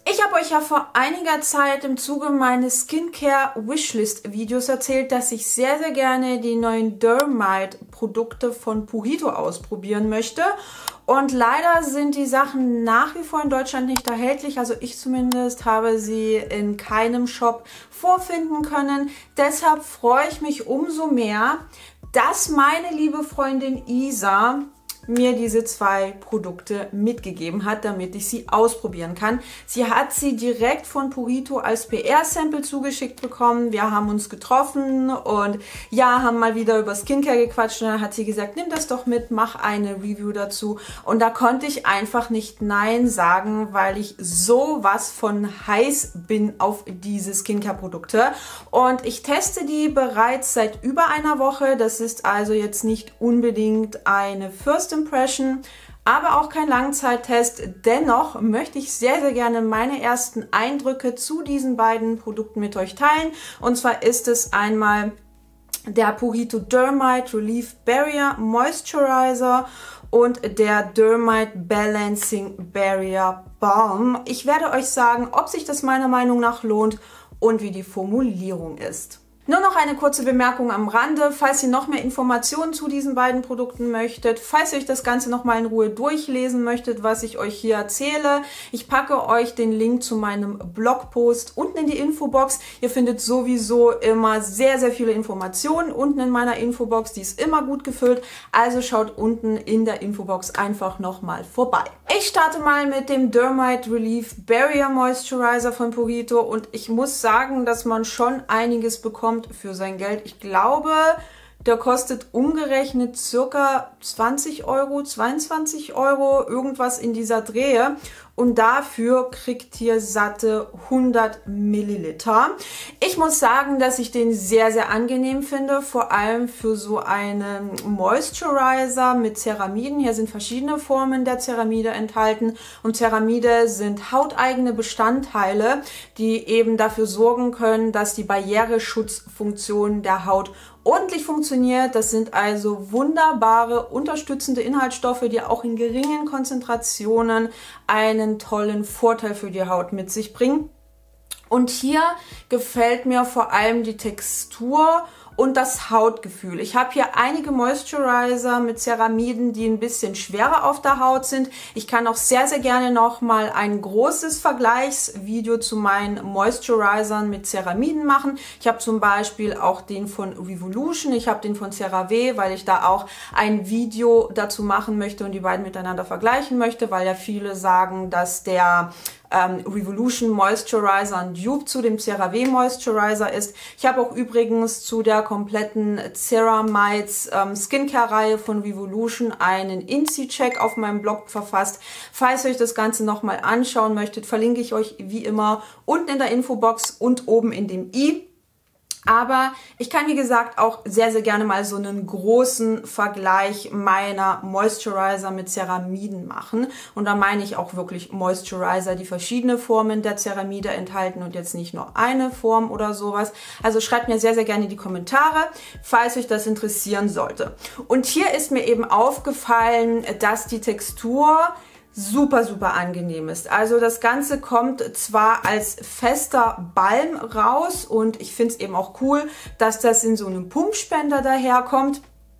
Ich habe euch ja vor einiger Zeit im Zuge meines Skincare-Wishlist-Videos erzählt, dass ich sehr, sehr gerne die neuen Dermite-Produkte von Purito ausprobieren möchte. Und leider sind die Sachen nach wie vor in Deutschland nicht erhältlich. Also ich zumindest habe sie in keinem Shop vorfinden können. Deshalb freue ich mich umso mehr, dass meine liebe Freundin Isa mir diese zwei Produkte mitgegeben hat, damit ich sie ausprobieren kann. Sie hat sie direkt von Purito als PR-Sample zugeschickt bekommen. Wir haben uns getroffen und ja, haben mal wieder über Skincare gequatscht und dann hat sie gesagt, nimm das doch mit, mach eine Review dazu. Und da konnte ich einfach nicht Nein sagen, weil ich sowas von heiß bin auf diese Skincare-Produkte. Und ich teste die bereits seit über einer Woche. Das ist also jetzt nicht unbedingt eine First Impression, aber auch kein Langzeittest. Dennoch möchte ich sehr, sehr gerne meine ersten Eindrücke zu diesen beiden Produkten mit euch teilen. Und zwar ist es einmal der Purito Dermite Relief Barrier Moisturizer und der Dermite Balancing Barrier Balm. Ich werde euch sagen, ob sich das meiner Meinung nach lohnt und wie die Formulierung ist. Nur noch eine kurze Bemerkung am Rande, falls ihr noch mehr Informationen zu diesen beiden Produkten möchtet, falls ihr euch das Ganze nochmal in Ruhe durchlesen möchtet, was ich euch hier erzähle. Ich packe euch den Link zu meinem Blogpost unten in die Infobox. Ihr findet sowieso immer sehr, sehr viele Informationen unten in meiner Infobox. Die ist immer gut gefüllt, also schaut unten in der Infobox einfach nochmal vorbei. Ich starte mal mit dem Dermite Relief Barrier Moisturizer von Purito und ich muss sagen, dass man schon einiges bekommt für sein Geld. Ich glaube, der kostet umgerechnet circa 20 Euro, 22 Euro, irgendwas in dieser Drehe. Und dafür kriegt ihr satte 100 Milliliter. Ich muss sagen, dass ich den sehr, sehr angenehm finde, vor allem für so einen Moisturizer mit Ceramiden. Hier sind verschiedene Formen der Ceramide enthalten und Ceramide sind hauteigene Bestandteile, die eben dafür sorgen können, dass die Barriereschutzfunktion der Haut ordentlich funktioniert. Das sind also wunderbare unterstützende Inhaltsstoffe, die auch in geringen Konzentrationen einen tollen Vorteil für die Haut mit sich bringen. Und hier gefällt mir vor allem die Textur und das Hautgefühl. Ich habe hier einige Moisturizer mit Ceramiden, die ein bisschen schwerer auf der Haut sind. Ich kann auch sehr, sehr gerne nochmal ein großes Vergleichsvideo zu meinen Moisturizern mit Ceramiden machen. Ich habe zum Beispiel auch den von Revolution, ich habe den von CeraVe, weil ich da auch ein Video dazu machen möchte und die beiden miteinander vergleichen möchte, weil ja viele sagen, dass der Revolution Moisturizer ein Dupe zu dem CeraVe Moisturizer ist. Ich habe auch übrigens zu der kompletten Ceramides Skincare-Reihe von Revolution einen Insi-Check auf meinem Blog verfasst. Falls ihr euch das Ganze nochmal anschauen möchtet, verlinke ich euch wie immer unten in der Infobox und oben in dem i. Aber ich kann, wie gesagt, auch sehr, sehr gerne mal so einen großen Vergleich meiner Moisturizer mit Ceramiden machen. Und da meine ich auch wirklich Moisturizer, die verschiedene Formen der Ceramide enthalten und jetzt nicht nur eine Form oder sowas. Also schreibt mir sehr, sehr gerne in die Kommentare, falls euch das interessieren sollte. Und hier ist mir eben aufgefallen, dass die Textur super, super angenehm ist. Also das Ganze kommt zwar als fester Balm raus und ich finde es eben auch cool, dass das in so einem Pumpspender daherkommt,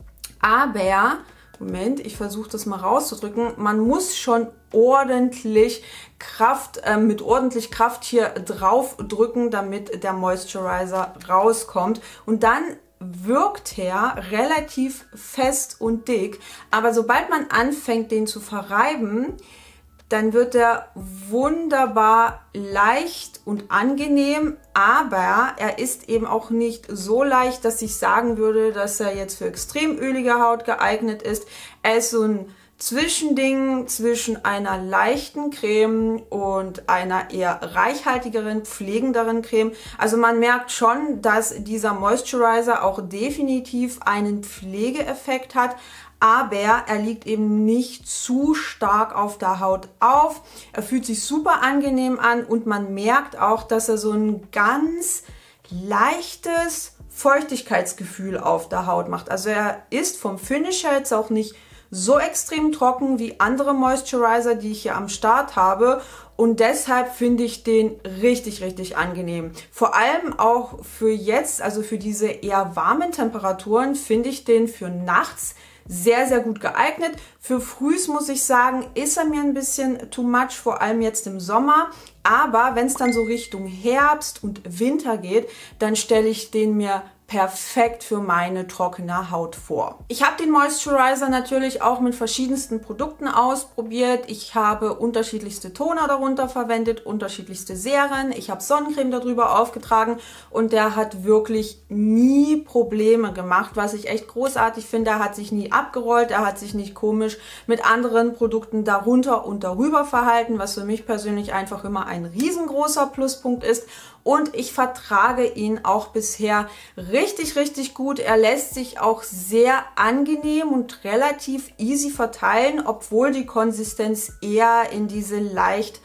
aber, Moment, ich versuche das mal rauszudrücken, man muss schon ordentlich Kraft, mit ordentlich Kraft hier drauf drücken, damit der Moisturizer rauskommt und dann wirkt er relativ fest und dick, aber sobald man anfängt, den zu verreiben, dann wird er wunderbar leicht und angenehm, aber er ist eben auch nicht so leicht, dass ich sagen würde, dass er jetzt für extrem ölige Haut geeignet ist. Er ist so ein Zwischending zwischen einer leichten Creme und einer eher reichhaltigeren, pflegenderen Creme. Also man merkt schon, dass dieser Moisturizer auch definitiv einen Pflegeeffekt hat, aber er liegt eben nicht zu stark auf der Haut auf. Er fühlt sich super angenehm an und man merkt auch, dass er so ein ganz leichtes Feuchtigkeitsgefühl auf der Haut macht. Also er ist vom Finish her jetzt auch nicht so extrem trocken wie andere Moisturizer, die ich hier am Start habe. Und deshalb finde ich den richtig, richtig angenehm. Vor allem auch für jetzt, also für diese eher warmen Temperaturen, finde ich den für nachts sehr, sehr gut geeignet. Für frühs muss ich sagen, ist er mir ein bisschen too much, vor allem jetzt im Sommer. Aber wenn es dann so Richtung Herbst und Winter geht, dann stelle ich den mir perfekt für meine trockene Haut vor. Ich habe den Moisturizer natürlich auch mit verschiedensten Produkten ausprobiert. Ich habe unterschiedlichste Toner darunter verwendet, unterschiedlichste Serien. Ich habe Sonnencreme darüber aufgetragen und der hat wirklich nie Probleme gemacht, was ich echt großartig finde. Er hat sich nie abgerollt, er hat sich nicht komisch mit anderen Produkten darunter und darüber verhalten, was für mich persönlich einfach immer ein riesengroßer Pluspunkt ist. Und ich vertrage ihn auch bisher richtig, richtig gut. Er lässt sich auch sehr angenehm und relativ easy verteilen, obwohl die Konsistenz eher in diese leicht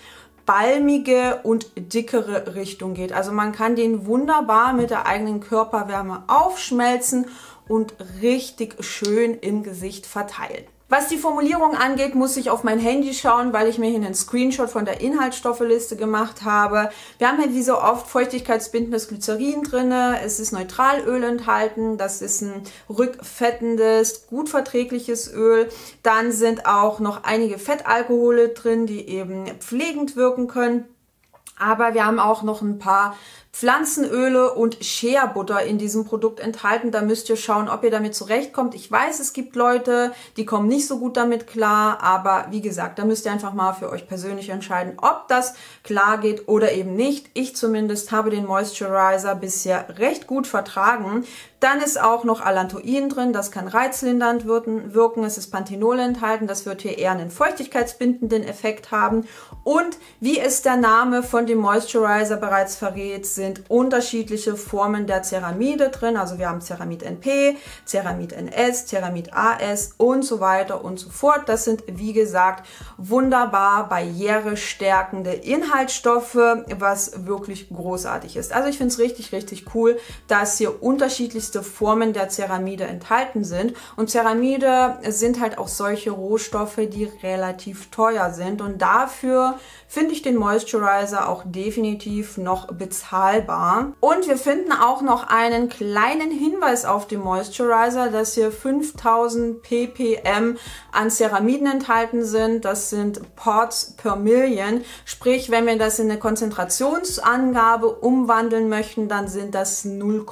balmige und dickere Richtung geht. Also man kann den wunderbar mit der eigenen Körperwärme aufschmelzen und richtig schön im Gesicht verteilen. Was die Formulierung angeht, muss ich auf mein Handy schauen, weil ich mir hier einen Screenshot von der Inhaltsstoffliste gemacht habe. Wir haben hier wie so oft feuchtigkeitsbindendes Glycerin drin, es ist Neutralöl enthalten, das ist ein rückfettendes, gut verträgliches Öl. Dann sind auch noch einige Fettalkohole drin, die eben pflegend wirken können. Aber wir haben auch noch ein paar Pflanzenöle und Shea Butter in diesem Produkt enthalten. Da müsst ihr schauen, ob ihr damit zurechtkommt. Ich weiß, es gibt Leute, die kommen nicht so gut damit klar, aber wie gesagt, da müsst ihr einfach mal für euch persönlich entscheiden, ob das klar geht oder eben nicht. Ich zumindest habe den Moisturizer bisher recht gut vertragen. Dann ist auch noch Allantoin drin, das kann reizlindernd wirken. Es ist Panthenol enthalten, das wird hier eher einen feuchtigkeitsbindenden Effekt haben. Und wie es der Name von dem Moisturizer bereits verrät, sind unterschiedliche Formen der Ceramide drin. Also wir haben Ceramid NP, Ceramid NS, Ceramid AS und so weiter und so fort. Das sind, wie gesagt, wunderbar barrierestärkende Inhaltsstoffe, was wirklich großartig ist. Also ich finde es richtig, richtig cool, dass hier unterschiedlichste Formen der Ceramide enthalten sind. Und Ceramide sind halt auch solche Rohstoffe, die relativ teuer sind. Und dafür finde ich den Moisturizer auch definitiv noch bezahlbar. Und wir finden auch noch einen kleinen Hinweis auf den Moisturizer, dass hier 5000 ppm an Ceramiden enthalten sind. Das sind Parts per Million. Sprich, wenn wir das in eine Konzentrationsangabe umwandeln möchten, dann sind das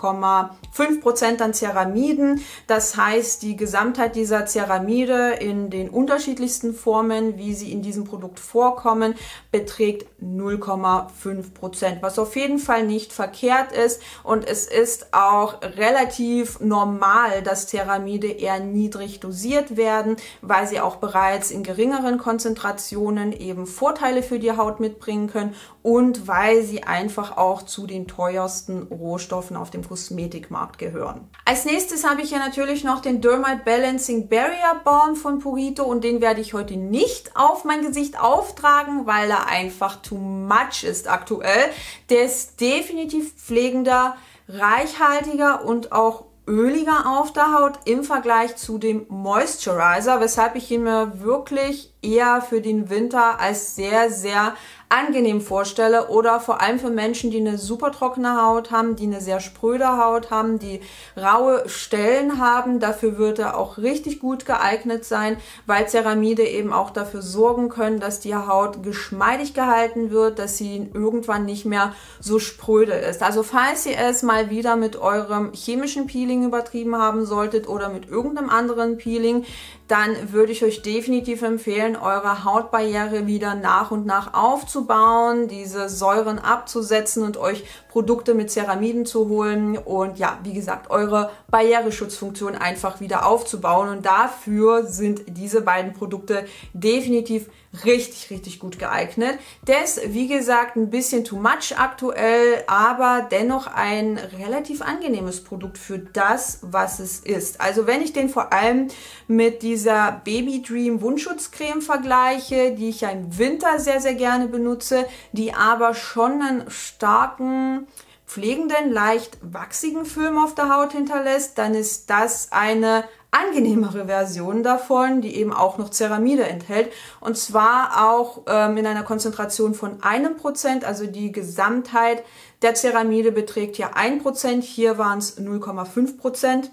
0,5% an Ceramiden. Das heißt, die Gesamtheit dieser Ceramide in den unterschiedlichsten Formen, wie sie in diesem Produkt vorkommen, beträgt 0,5%, was auf jeden Fall nicht verkehrt ist. Und es ist auch relativ normal, dass Ceramide eher niedrig dosiert werden, weil sie auch bereits in geringeren Konzentrationen eben Vorteile für die Haut mitbringen können und weil sie einfach auch zu den teuersten Rohstoffen auf dem Kosmetikmarkt gehören. Als nächstes habe ich hier natürlich noch den Dermite Balancing Barrier Balm von Purito und den werde ich heute nicht auf mein Gesicht auftragen, weil er einfach too much ist aktuell. Der ist definitiv pflegender, reichhaltiger und auch öliger auf der Haut im Vergleich zu dem Moisturizer, weshalb ich ihn mir wirklich eher für den Winter als sehr, sehr angenehm vorstelle oder vor allem für Menschen, die eine super trockene Haut haben, die eine sehr spröde Haut haben, die raue Stellen haben. Dafür wird er auch richtig gut geeignet sein, weil Ceramide eben auch dafür sorgen können, dass die Haut geschmeidig gehalten wird, dass sie irgendwann nicht mehr so spröde ist. Also falls ihr es mal wieder mit eurem chemischen Peeling übertrieben haben solltet oder mit irgendeinem anderen Peeling, dann würde ich euch definitiv empfehlen, eure Hautbarriere wieder nach und nach aufzubauen, diese Säuren abzusetzen und euch Produkte mit Ceramiden zu holen und ja, wie gesagt, eure Barriereschutzfunktion einfach wieder aufzubauen. Und dafür sind diese beiden Produkte definitiv richtig, richtig gut geeignet. Der ist, wie gesagt, ein bisschen too much aktuell, aber dennoch ein relativ angenehmes Produkt für das, was es ist. Also wenn ich den vor allem mit dieser Baby Dream Wundschutzcreme vergleiche, die ich ja im Winter sehr, sehr gerne benutze, die aber schon einen starken pflegenden, leicht wachsigen Film auf der Haut hinterlässt, dann ist das eine angenehmere Version davon, die eben auch noch Ceramide enthält. Und zwar auch in einer Konzentration von 1%, also die Gesamtheit der Ceramide beträgt hier 1%, hier waren es 0,5%.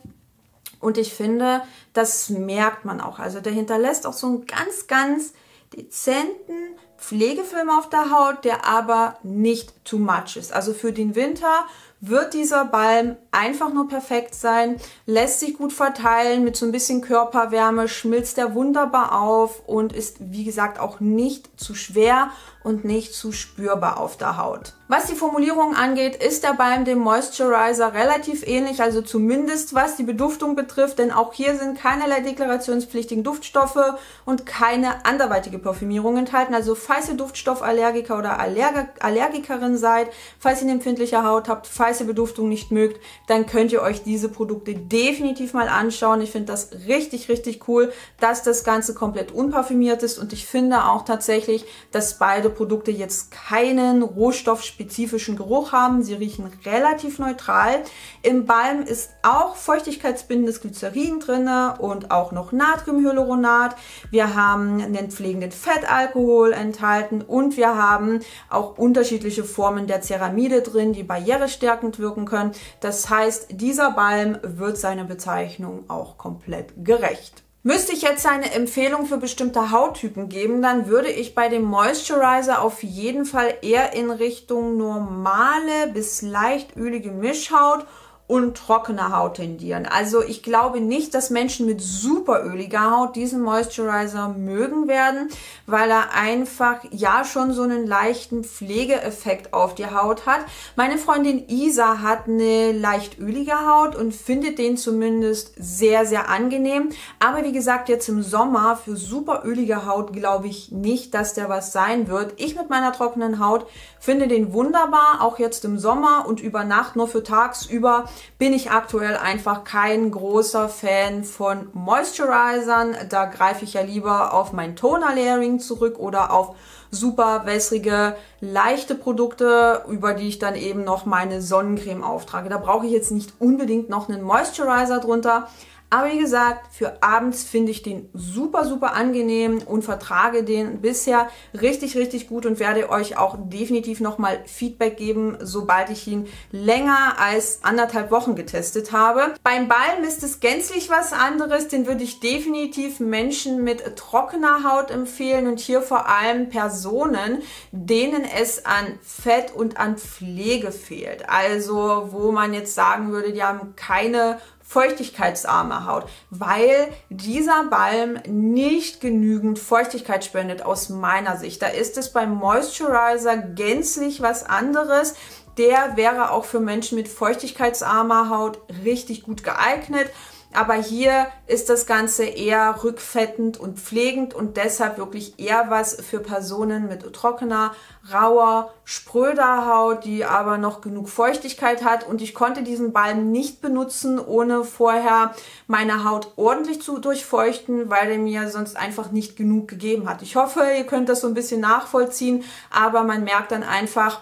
Und ich finde, das merkt man auch. Also der hinterlässt auch so einen ganz, ganz dezenten Pflegefilm auf der Haut, der aber nicht too much ist. Also für den Winter wird dieser Balm einfach nur perfekt sein, lässt sich gut verteilen, mit so ein bisschen Körperwärme schmilzt er wunderbar auf und ist, wie gesagt, auch nicht zu schwer und nicht zu spürbar auf der Haut. Was die Formulierung angeht, ist der Balm dem Moisturizer relativ ähnlich, also zumindest was die Beduftung betrifft, denn auch hier sind keinerlei deklarationspflichtigen Duftstoffe und keine anderweitige Parfümierung enthalten. Also falls ihr Duftstoffallergiker oder Allergikerin seid, falls ihr eine empfindliche Haut habt, falls ihr Beduftung nicht mögt, dann könnt ihr euch diese Produkte definitiv mal anschauen. Ich finde das richtig, richtig cool, dass das Ganze komplett unparfümiert ist und ich finde auch tatsächlich, dass beide Produkte jetzt keinen rohstoffspezifischen Geruch haben. Sie riechen relativ neutral. Im Balm ist auch feuchtigkeitsbindendes Glycerin drin und auch noch Natriumhyaluronat. Wir haben einen pflegenden Fettalkohol enthalten und wir haben auch unterschiedliche Formen der Ceramide drin, die barrierestärkend wirken können. Das heißt, dieser Balm wird seiner Bezeichnung auch komplett gerecht. Müsste ich jetzt eine Empfehlung für bestimmte Hauttypen geben, dann würde ich bei dem Moisturizer auf jeden Fall eher in Richtung normale bis leicht ölige Mischhaut und trockene Haut tendieren. Also ich glaube nicht, dass Menschen mit super öliger Haut diesen Moisturizer mögen werden, weil er einfach ja schon so einen leichten Pflegeeffekt auf die Haut hat. Meine Freundin Isa hat eine leicht ölige Haut und findet den zumindest sehr, sehr angenehm. Aber wie gesagt, jetzt im Sommer für super ölige Haut glaube ich nicht, dass der was sein wird. Ich mit meiner trockenen Haut finde den wunderbar, auch jetzt im Sommer und über Nacht, nur für tagsüber bin ich aktuell einfach kein großer Fan von Moisturizern. Da greife ich ja lieber auf mein Toner Layering zurück oder auf super wässrige, leichte Produkte, über die ich dann eben noch meine Sonnencreme auftrage. Da brauche ich jetzt nicht unbedingt noch einen Moisturizer drunter. Aber wie gesagt, für abends finde ich den super, super angenehm und vertrage den bisher richtig, richtig gut und werde euch auch definitiv nochmal Feedback geben, sobald ich ihn länger als 1,5 Wochen getestet habe. Beim Balm ist es gänzlich was anderes, den würde ich definitiv Menschen mit trockener Haut empfehlen und hier vor allem Personen, denen es an Fett und an Pflege fehlt. Also wo man jetzt sagen würde, die haben keine feuchtigkeitsarme Haut, weil dieser Balm nicht genügend Feuchtigkeit spendet aus meiner Sicht. Da ist es beim Moisturizer gänzlich was anderes. Der wäre auch für Menschen mit feuchtigkeitsarmer Haut richtig gut geeignet. Aber hier ist das Ganze eher rückfettend und pflegend und deshalb wirklich eher was für Personen mit trockener, rauer, spröder Haut, die aber noch genug Feuchtigkeit hat. Und ich konnte diesen Balm nicht benutzen, ohne vorher meine Haut ordentlich zu durchfeuchten, weil der mir sonst einfach nicht genug gegeben hat. Ich hoffe, ihr könnt das so ein bisschen nachvollziehen, aber man merkt dann einfach,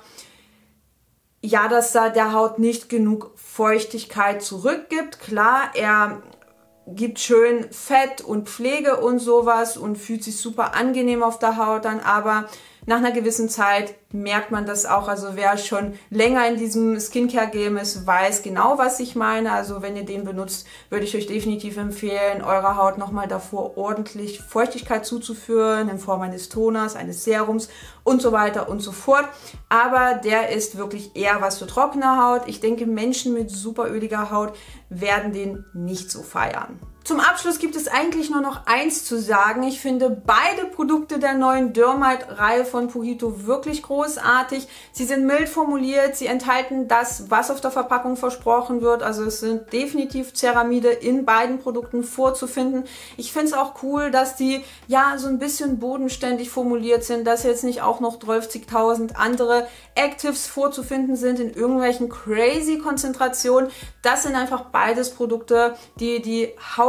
ja, dass da der Haut nicht genug Feuchtigkeit zurückgibt. Klar, er gibt schön Fett und Pflege und sowas und fühlt sich super angenehm auf der Haut an, aber nach einer gewissen Zeit merkt man das auch. Also wer schon länger in diesem Skincare-Game ist, weiß genau, was ich meine. Also wenn ihr den benutzt, würde ich euch definitiv empfehlen, eurer Haut nochmal davor ordentlich Feuchtigkeit zuzuführen, in Form eines Toners, eines Serums und so weiter und so fort. Aber der ist wirklich eher was für trockene Haut. Ich denke, Menschen mit super öliger Haut werden den nicht so feiern. Zum Abschluss gibt es eigentlich nur noch eins zu sagen. Ich finde beide Produkte der neuen Dermite-Reihe von Purito wirklich großartig. Sie sind mild formuliert, sie enthalten das, was auf der Verpackung versprochen wird. Also es sind definitiv Ceramide in beiden Produkten vorzufinden. Ich finde es auch cool, dass die ja so ein bisschen bodenständig formuliert sind, dass jetzt nicht auch noch 12.000 andere Actives vorzufinden sind in irgendwelchen crazy Konzentrationen. Das sind einfach beides Produkte, die die Haut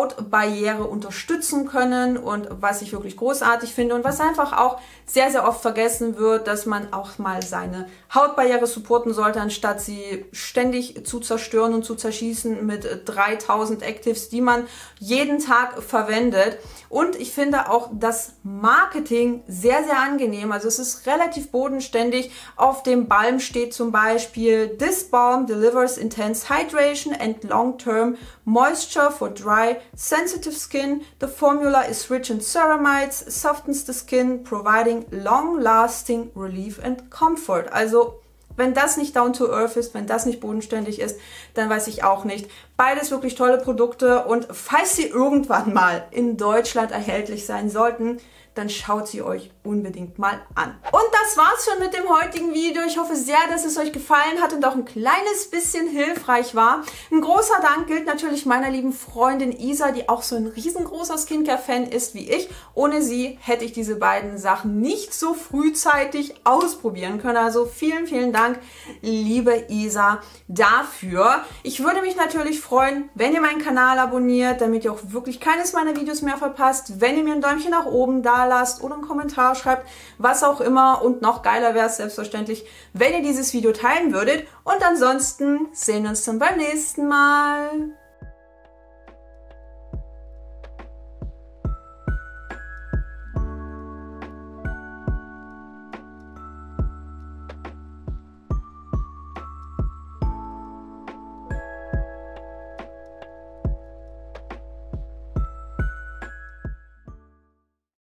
Hautbarriere unterstützen können und was ich wirklich großartig finde und was einfach auch sehr, sehr oft vergessen wird, dass man auch mal seine Hautbarriere supporten sollte, anstatt sie ständig zu zerstören und zu zerschießen mit 3000 Actives, die man jeden Tag verwendet. Und ich finde auch das Marketing sehr, sehr angenehm. Also es ist relativ bodenständig. Auf dem Balm steht zum Beispiel: This balm delivers intense hydration and long-term moisture for dry, sensitive skin. The formula is rich in ceramides, softens the skin, providing long-lasting relief and comfort. Also wenn das nicht down to earth ist, wenn das nicht bodenständig ist, dann weiß ich auch nicht. Beides wirklich tolle Produkte und falls sie irgendwann mal in Deutschland erhältlich sein sollten, dann schaut sie euch unbedingt mal an. Und das war's schon mit dem heutigen Video. Ich hoffe sehr, dass es euch gefallen hat und auch ein kleines bisschen hilfreich war. Ein großer Dank gilt natürlich meiner lieben Freundin Isa, die auch so ein riesengroßer Skincare-Fan ist wie ich. Ohne sie hätte ich diese beiden Sachen nicht so frühzeitig ausprobieren können. Also vielen, vielen Dank, liebe Isa, dafür. Ich würde mich natürlich freuen, wenn ihr meinen Kanal abonniert, damit ihr auch wirklich keines meiner Videos mehr verpasst. Wenn ihr mir ein Däumchen nach oben da lasst oder einen Kommentar schreibt, was auch immer. Und noch geiler wäre es selbstverständlich, wenn ihr dieses Video teilen würdet. Und ansonsten sehen wir uns dann beim nächsten Mal.